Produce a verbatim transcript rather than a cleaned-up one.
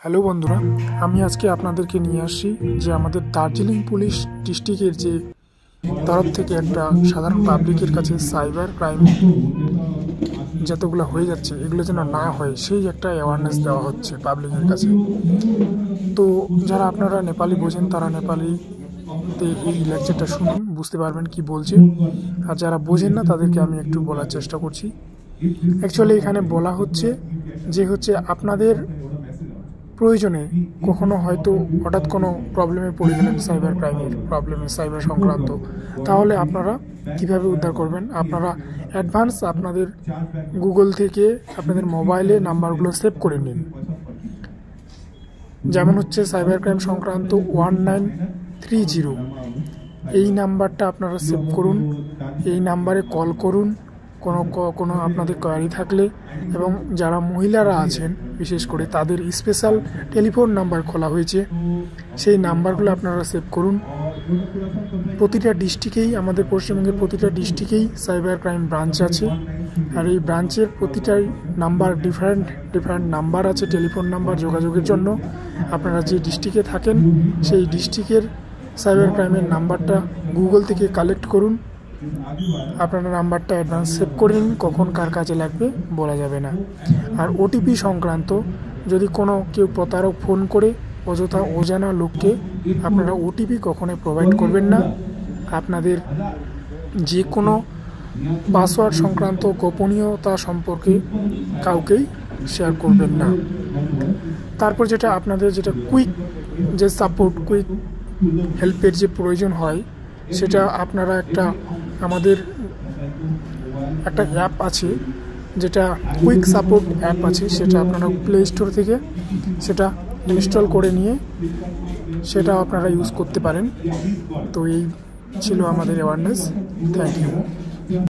Hello বন্ধুরা, আমি আজকে আপনাদেরকে নিয়ে আসছি যে আমাদের দার্জিলিং পুলিশ ডিস্ট্রিক্টের যে তরফ থেকে একটা সাধারণ পাবলিকের কাছে সাইবার ক্রাইম যতগুলো হয়ে যাচ্ছে এগুলো যেন না হয় সেই একটা অ্যাওয়ারনেস দেওয়া হচ্ছে পাবলিকের কাছে। তো যারা আপনারা নেপালি বোঝেন তারা নেপালিতে এই লেকচারটা শুনুন, বুঝতে পারবেন কি বলছে। আর যারা বোঝেন না তাদেরকে আমি একটু বলার চেষ্টা করছি। অ্যাকচুয়ালি এখানে বলা হচ্ছে যে হচ্ছে আপনাদের প্রয়োজনে কখনো হয়তো হঠাৎ কোনো প্রবলেমে পড়ে গেলেন, সাইবার ক্রাইমের প্রবলেমে, সাইবার সংক্রান্ত, তাহলে আপনারা কিভাবে উদ্ধার করবেন। আপনারা অ্যাডভান্স আপনাদের গুগল থেকে আপনাদের মোবাইলে নাম্বারগুলো সেভ করে নিন। যেমন হচ্ছে সাইবার ক্রাইম সংক্রান্ত ওয়ান নাইন থ্রি জিরো এই নাম্বারটা আপনারা সেভ করুন। এই নাম্বারে কল করুন কোনো কোনো আপনাদের কোয়ারি থাকলে, এবং যারা মহিলারা আছেন বিশেষ করে তাদের স্পেশাল টেলিফোন নাম্বার খোলা হয়েছে, সেই নাম্বারগুলো আপনারা সেভ করুন। প্রতিটা ডিস্ট্রিক্টেই, আমাদের পশ্চিমবঙ্গের প্রতিটা ডিস্ট্রিক্টেই সাইবার ক্রাইম ব্রাঞ্চ আছে, আর এই ব্রাঞ্চের প্রতিটাই নাম্বার ডিফারেন্ট ডিফারেন্ট নাম্বার আছে, টেলিফোন নাম্বার যোগাযোগের জন্য। আপনারা যে ডিস্ট্রিক্টে থাকেন সেই ডিস্ট্রিক্টের সাইবার ক্রাইমের নাম্বারটা গুগল থেকে কালেক্ট করুন। আপনারা নাম্বারটা অ্যাডভান্স সেভ করে নিন, কখন কার কাছে লাগবে বলা যাবে না। আর ওটিপি সংক্রান্ত যদি কোনো কেউ প্রতারক ফোন করে অযথা অজানা লোককে, আপনারা ওটিপি কখনোই প্রোভাইড করবেন না। আপনাদের যে কোনো পাসওয়ার্ড সংক্রান্ত গোপনীয়তা সম্পর্কে কাউকেই শেয়ার করবেন না। তারপর যেটা আপনাদের যেটা কুইক যে সাপোর্ট, কুইক হেল্পের যে প্রয়োজন হয়, সেটা আপনারা একটা আমাদের একটা অ্যাপ আছে যেটা কুইক সাপোর্ট অ্যাপ আছে, সেটা আপনারা প্লে স্টোর থেকে সেটা ইনস্টল করে নিয়ে সেটা আপনারা ইউজ করতে পারেন। তো এই ছিল আমাদের অ্যাওয়ারনেস। Thank you.